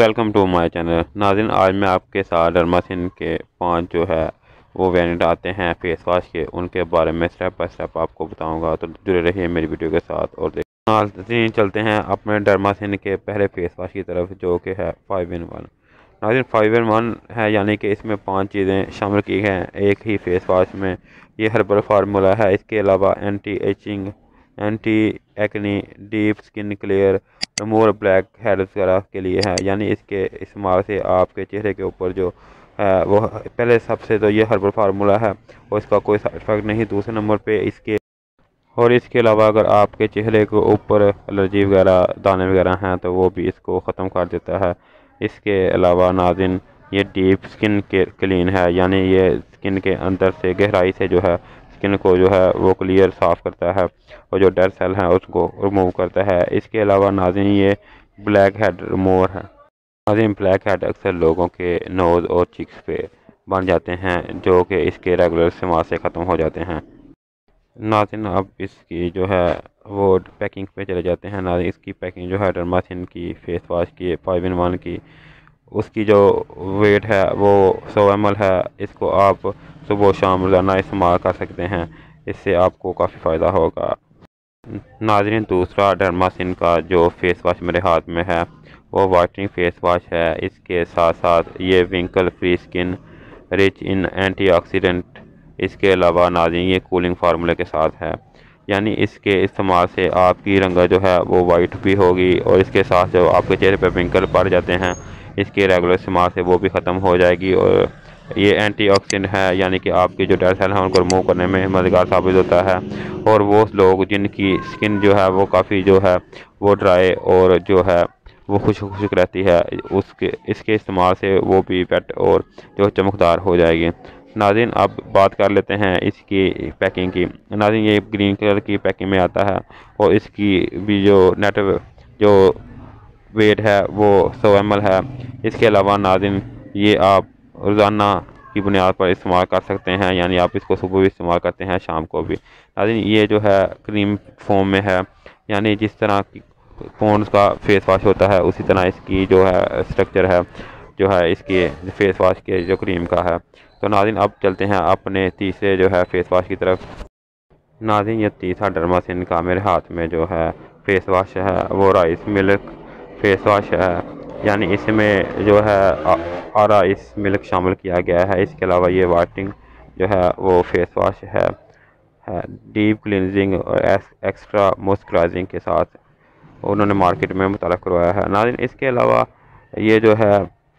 Welcome to my channel. नाज़रीन, आज मैं आपके साथ डर्मासिन के 5 जो है वो वेरिएंट आते हैं फेस वाश के, उनके बारे में स्टेप बाय स्टेप आपको बताऊंगा। तो जुड़े रहिए मेरी वीडियो के साथ। और नाज़रीन, चलते हैं अपने डर्मासिन के पहले फेस वाश की तरफ, जो कि है 5-in-1। नाज़रीन, 5-in-1 है, यानी कि इसमें 5 चीज़ें शामिल की हैं एक ही फेस वाश में। ये हर्बल फार्मूला है। इसके अलावा anti itching, anti acne, deep skin clear, remover blackheads वगैरह के लिए है। यानी इसके इस्तेमाल से आपके चेहरे के ऊपर जो है वो, पहले सबसे तो ये हर्बल फार्मूला है और इसका कोई साइड इफेक्ट नहीं। दूसरे नंबर पे इसके अलावा अगर आपके चेहरे के ऊपर एलर्जी वगैरह, दाने वगैरह हैं तो वो भी इसको ख़त्म कर देता है। इसके अलावा नाज़रीन, ये डीप स्किन के क्लीन है, यानी ये स्किन के अंदर से गहराई से जो है स्किन को जो है वो क्लियर साफ़ करता है और जो डेड सेल हैं उसको रिमूव करता है। इसके अलावा नाज़रीन, ये ब्लैक हेड रिमूवर है। नाज़रीन, ब्लैक हेड अक्सर लोगों के नोज़ और चिक्स पे बन जाते हैं, जो कि इसके रेगुलर इस्तेमाल से ख़त्म हो जाते हैं। नाज़रीन, अब इसकी जो है वो पैकिंग पे चले जाते हैं। नाज़रीन, इसकी पैकिंग जो है डर्मासिन की फेस वाश की 5-in-1 की, उसकी जो वेट है वो 100 ml है। इसको आप सुबह शाम रोज़ाना इस्तेमाल कर सकते हैं, इससे आपको काफ़ी फ़ायदा होगा। नाज़रीन, दूसरा डर्मासिन का जो फेस वाश मेरे हाथ में है वो वाइटनिंग फेस वाश है। इसके साथ साथ ये wrinkle free skin, rich in antioxidant. इसके अलावा नाज़रीन, ये कूलिंग फार्मूले के साथ है, यानी इसके इस्तेमाल से आपकी रंगत जो है वो वाइट भी होगी और इसके साथ जो आपके चेहरे पर विंकल पड़ जाते हैं, इसके रेगुलर इस्तेमाल से वो भी ख़त्म हो जाएगी। और ये एंटीऑक्सीडेंट है, यानी कि आपकी जो डेड सेल हैं उनको रिमूव करने में मददगार साबित होता है। और वो लोग जिनकी स्किन जो है वो काफ़ी जो है वो ड्राई और जो है वो खुश्क खुश्क रहती है, इसके इस्तेमाल से वो भी वेट और जो चमकदार हो जाएगी। नाज़रीन, अब बात कर लेते हैं इसकी पैकिंग की। नाज़रीन, ये ग्रीन कलर की पैकिंग में आता है और इसकी भी जो नेट जो वेट है वो 100 ml है। इसके अलावा नाज़रीन, ये आप रोज़ाना की बुनियाद पर इस्तेमाल कर सकते हैं, यानी आप इसको सुबह भी इस्तेमाल करते हैं, शाम को भी। नाज़रीन, ये जो है क्रीम फॉर्म में है, यानी जिस तरह की पॉन्ड्स का फेस वाश होता है उसी तरह इसकी जो है स्ट्रक्चर है, जो है इसके फेस वाश के जो क्रीम का है। तो नाज़रीन, अब चलते हैं अपने तीसरे जो है फेस वाश की तरफ। नाज़रीन, ये तीसरा डर्मासिन का मेरे हाथ में जो है फेस वाश है वो राइस मिल्क फेस वाश है, यानी इसमें जो है राइस मिल्क शामिल किया गया है। इसके अलावा ये वाइटनिंग जो है वो फेस वाश है डीप क्लिनजिंग और एक्स्ट्रा मॉइस्चराइजिंग के साथ उन्होंने मार्केट में मुतारफ़ करवाया है। नाज़रीन, इसके अलावा ये जो है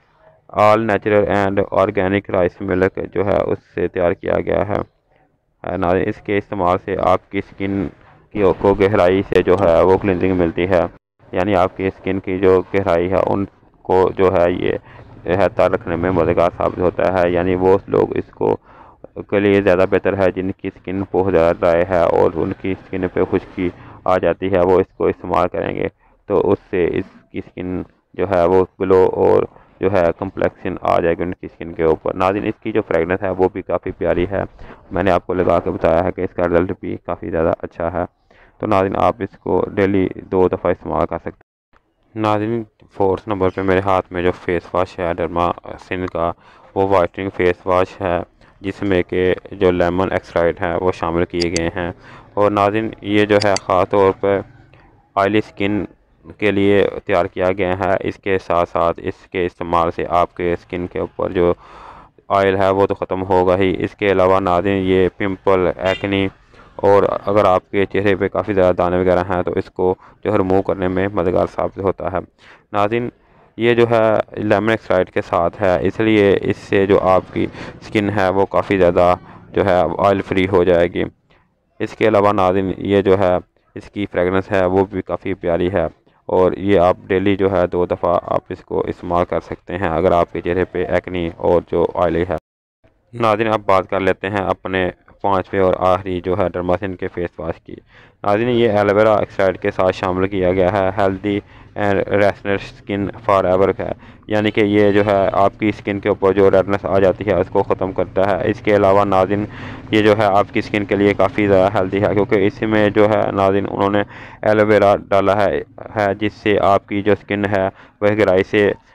all natural and organic rice milk जो है उससे तैयार किया गया है। नाज़रीन, इसके इस्तेमाल से आपकी स्किन को गहराई से जो है वो क्लिनजिंग मिलती है, यानी आपकी स्किन की जो गहराई है उनको जो है ये तर रखने में मददगार साबित होता है। यानी वो लोग इसको के लिए ज़्यादा बेहतर है जिनकी स्किन बहुत ज़्यादा ड्राई है और उनकी स्किन पे खुश्की आ जाती है, वो इसको इस्तेमाल करेंगे तो उससे इसकी स्किन जो है वो ग्लो और जो है कम्प्लेक्शन आ जाएगी उनकी स्किन के ऊपर। नाज़रीन, इसकी जो फ्रेगनेंस है वो भी काफ़ी प्यारी है। मैंने आपको लगा के बताया है कि इसका रिज़ल्ट भी काफ़ी ज़्यादा अच्छा है। तो नाज़रीन, आप इसको डेली 2 दफ़ा इस्तेमाल कर सकते हैं। नाज़रीन, 4th नंबर पे मेरे हाथ में जो फेस वाश है डर्मासिन का वो वाइटनिंग फेस वाश है, जिसमें कि जो लेमन एक्सट्रैक्ट है वो शामिल किए गए हैं। और नाज़रीन, ये जो है ख़ास तौर पर ऑयली स्किन के लिए तैयार किया गया है। इसके साथ साथ इसके इस्तेमाल से आपके स्किन के ऊपर जो ऑयल है वो तो ख़त्म होगा ही। इसके अलावा नाज़रीन, ये पिंपल, एक्नी और अगर आपके चेहरे पे काफ़ी ज़्यादा दाने वगैरह हैं तो इसको जो है रिमूव करने में मददगार साबित होता है। नाज़रीन, ये जो है लेमन एक्सट्रैक्ट के साथ है, इसलिए इससे जो आपकी स्किन है वो काफ़ी ज़्यादा जो है ऑयल फ्री हो जाएगी। इसके अलावा नाज़रीन, ये जो है इसकी फ्रेगनेंस है वो भी काफ़ी प्यारी है और ये आप डेली जो है 2 दफ़ा आप इसको इस्तेमाल कर सकते हैं अगर आपके चेहरे पे एक्नी और जो ऑयली है। नाज़रीन, अब बात कर लेते हैं अपने 5वें और आखिरी जो है डर्मासिन के फेस वाश की। नाज़रीन, ये एलोवेरा एक्सट्रैक्ट के साथ शामिल किया गया है। Healthy and rashless skin forever है, यानी कि ये जो है आपकी स्किन के ऊपर जो रेडनेस आ जाती है उसको ख़त्म करता है। इसके अलावा नाज़रीन, ये जो है आपकी स्किन के लिए काफ़ी ज़्यादा हेल्दी है, क्योंकि इसमें जो है नाज़रीन उन्होंने एलोवेरा डाला है जिससे आपकी जो स्किन है वह गहराई से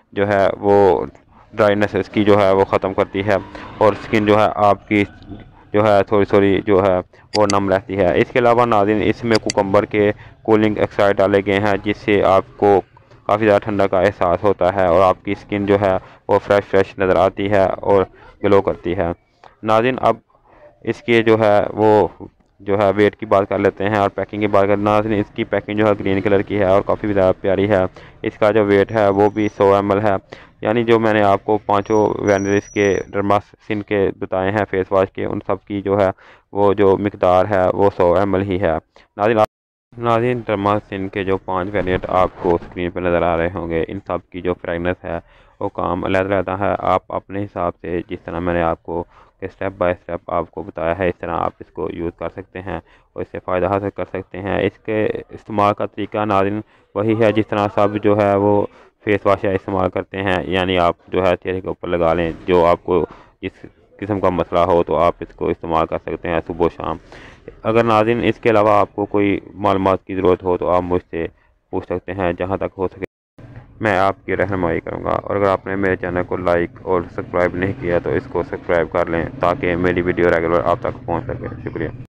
जो है वो ड्राइनेस इसकी जो है वो ख़त्म करती है और स्किन जो है आपकी जो है थोड़ी थोड़ी जो है वो नम रहती है। इसके अलावा नाज़रीन इसमें कुकम्बर के कूलिंग एक्साइड डाले गए हैं जिससे आपको काफ़ी ज़्यादा ठंडा का एहसास होता है और आपकी स्किन जो है वो फ्रेश नज़र आती है और ग्लो करती है। नाज़रीन अब इसके जो है वो जो है वेट की बात कर लेते हैं और पैकिंग की बात करते हैं। नाज़रीन इसकी पैकिंग जो है ग्रीन कलर की है और काफ़ी ज़्यादा प्यारी है। इसका जो वेट है वो भी 100 ml है, यानी जो मैंने आपको पांचों वैनिलिस के डर्मासिन के बताए हैं फेस वाश के, उन सब की जो है वो जो मिकदार है वो 100 ml ही है। नाज़रीन डर्मासिन के जो 5 वेरिएंट आपको स्क्रीन पर नज़र आ रहे होंगे, इन सब की जो फ्रेगनेंस है वो काम अलग-अलग है। आप अपने हिसाब से जिस तरह मैंने आपको स्टेप बाय स्टेप आपको बताया है इस तरह आप इसको यूज़ कर सकते हैं और इससे फ़ायदा हासिल कर सकते हैं। इसके इस्तेमाल का तरीका नाज़रीन वही है जिस तरह सब जो है वो फेस वाश इस्तेमाल करते हैं, यानी आप जो है चेहरे के ऊपर लगा लें। जो आपको जिस किस्म का मसला हो तो आप इसको इस्तेमाल कर सकते हैं सुबह शाम। अगर नाज़रीन इसके अलावा आपको कोई मालूमात की ज़रूरत हो तो आप मुझसे पूछ सकते हैं, जहाँ तक हो सके मैं आपकी रहनुमाई करूँगा। और अगर आपने मेरे चैनल को लाइक और सब्सक्राइब नहीं किया तो इसको सब्सक्राइब कर लें ताकि मेरी वीडियो रेगुलर आप तक पहुँच सके। शुक्रिया।